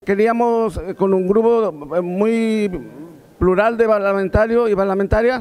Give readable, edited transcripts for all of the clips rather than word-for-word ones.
Queríamos, con un grupo muy plural de parlamentarios y parlamentarias,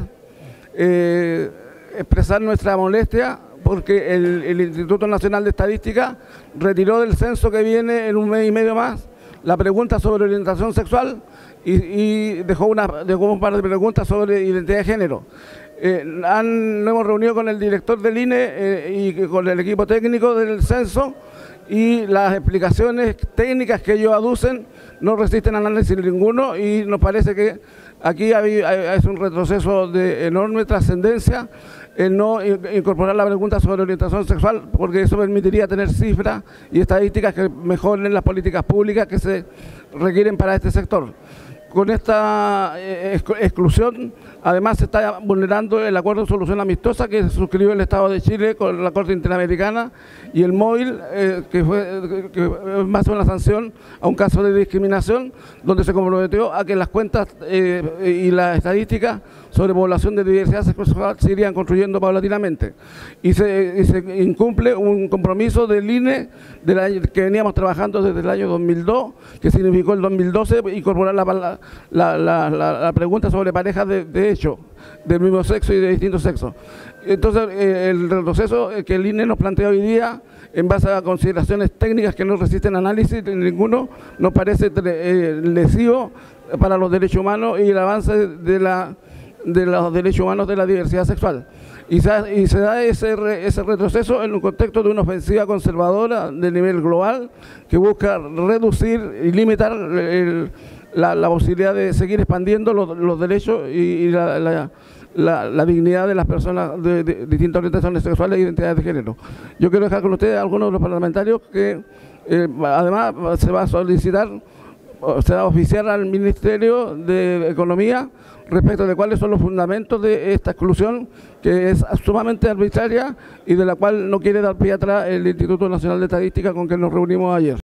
expresar nuestra molestia porque el Instituto Nacional de Estadística retiró del censo que viene en un mes y medio más la pregunta sobre orientación sexual y dejó un par de preguntas sobre identidad de género. Nos hemos reunido con el director del INE y con el equipo técnico del censo, y las explicaciones técnicas que ellos aducen no resisten análisis ninguno, y nos parece que aquí es un retroceso de enorme trascendencia el no incorporar la pregunta sobre orientación sexual, porque eso permitiría tener cifras y estadísticas que mejoren las políticas públicas que se requieren para este sector. Con esta exclusión, además, se está vulnerando el acuerdo de solución amistosa que suscribió el Estado de Chile con la Corte Interamericana y el móvil, que es más una sanción a un caso de discriminación, donde se comprometió a que las cuentas y las estadísticas sobre población de diversidad sexual se irían construyendo paulatinamente. Y se incumple un compromiso del INE que veníamos trabajando desde el año 2002, que significó el 2012 incorporar la pregunta sobre parejas de hecho, del mismo sexo y de distintos sexos. Entonces, el retroceso que el INE nos plantea hoy día, en base a consideraciones técnicas que no resisten análisis ninguno, nos parece lesivo para los derechos humanos y el avance de los derechos humanos de la diversidad sexual. Y se da ese retroceso en un contexto de una ofensiva conservadora de nivel global que busca reducir y limitar la posibilidad de seguir expandiendo los derechos y la dignidad de las personas de distintas orientaciones sexuales e identidades de género. Yo quiero dejar con ustedes algunos de los parlamentarios que además se va a solicitar, se va a oficiar al Ministerio de Economía respecto de cuáles son los fundamentos de esta exclusión, que es sumamente arbitraria y de la cual no quiere dar pie atrás el Instituto Nacional de Estadística con que nos reunimos ayer.